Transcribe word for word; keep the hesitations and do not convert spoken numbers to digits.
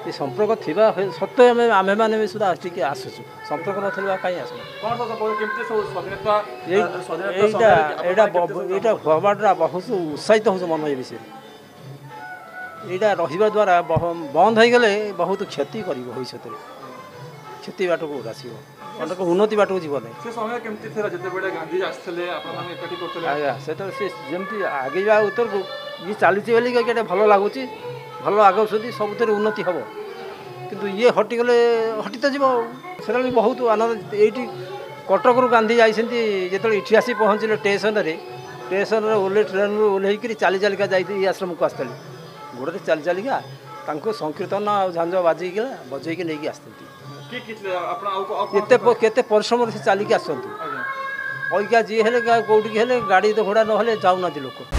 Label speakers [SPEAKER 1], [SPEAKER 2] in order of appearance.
[SPEAKER 1] ये संपर्क थिबा सत्य आम आमे मैंने भी सुधा टिके आसुचु संपर्क नथिबा कहीं आसु एटा फरवर्डरा बहुत उत्साहित हो मन ए विषय यहाँ रहा द्वारा बंद हो गले बहुत क्षति कर भविष्य क्षति बाट को आसो अंतक उन्नति बाट को जीवन आज्ञा से जमी आगे उत्तर को ये चली भल लगुच भल आगे सब उन्नति हम किंतु ये हटिगले हटि तो जीव से बहुत आनंद ये कटक रु गांधी जाइए जो इठी आसी पहुँचले स्टेशन स्टेशन ओह्ले ट्रेन ओह्ल चली चलिका जाइए आश्रम को आसती गोड़े चली चलिका संकीर्तन आ झांझ बाजिक बजैक नहीं आसते परिश्रम से चलिकी आसती जी हेल्ले कौटी गाड़ी तो घोड़ा ना जाऊना लोक।